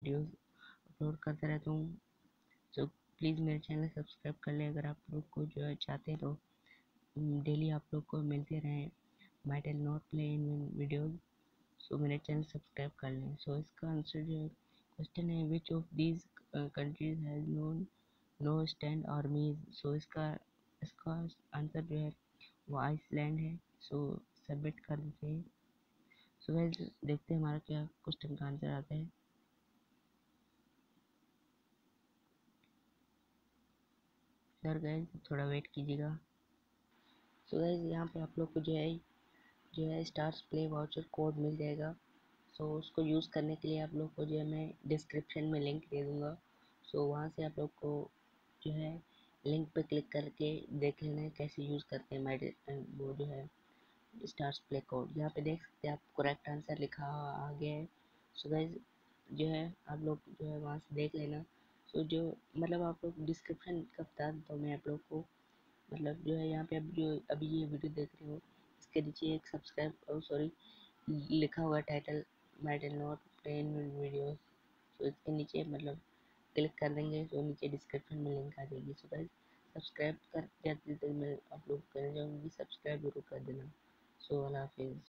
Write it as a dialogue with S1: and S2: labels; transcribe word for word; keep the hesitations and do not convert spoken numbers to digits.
S1: Videos upload करता रहता हूँ। सो प्लीज़ मेरे चैनल सब्सक्राइब कर लें अगर आप लोग को जो है चाहते हैं तो डेली आप लोग को मिलते रहें my Telenor play in videos. So मेरे चैनल सब्सक्राइब कर लें। सो so, इसका आंसर जो है क्वेश्चन है which of these countries has no no stand armies. So इसका इसका आंसर जो है वो आइसलैंड है। सो so, सबमिट कर देते हैं। सो so, गाइस देखते हैं हमारा क्या क्वेश्चन का आंसर आता है। सर गाइस थोड़ा वेट कीजिएगा। सो so, गाइस यहाँ पे आप लोग को जो है जो है स्टार्स प्ले वाउचर कोड मिल जाएगा। सो so, उसको यूज़ करने के लिए आप लोग को जो है मैं डिस्क्रिप्शन में लिंक दे दूँगा। सो so, वहाँ से आप लोग को जो है लिंक पे क्लिक करके देख लेना है कैसे यूज़ करते हैं माई वो जो है स्टार्स प्ले कोड। यहाँ पे देख सकते हैं आप करेक्ट आंसर लिखा आ गया है। सो गाइस जो है आप लोग जो है वहाँ से देख लेना। सो जो मतलब आप लोग डिस्क्रिप्शन का बता देता हूँ मैं आप लोग को। मतलब जो है यहाँ पे अब जो अभी ये वीडियो देख रहे हो इसके नीचे एक सब्सक्राइब सॉरी लिखा हुआ title my Telenor play in videos. तो इसके नीचे मतलब क्लिक कर देंगे तो नीचे डिस्क्रिप्शन में लिंक आ जाएगी। सो गाइस सब्सक्राइब कर जाते मैं आप लोग करने जाऊँगी, सब्सक्राइब जरूर कर देना। सो अल्लाह हाफिज़।